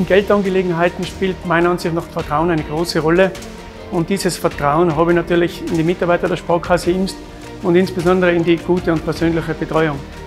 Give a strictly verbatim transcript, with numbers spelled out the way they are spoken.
In Geldangelegenheiten spielt meiner Ansicht nach Vertrauen eine große Rolle. Und dieses Vertrauen habe ich natürlich in die Mitarbeiter der Sparkasse Imst und insbesondere in die gute und persönliche Betreuung.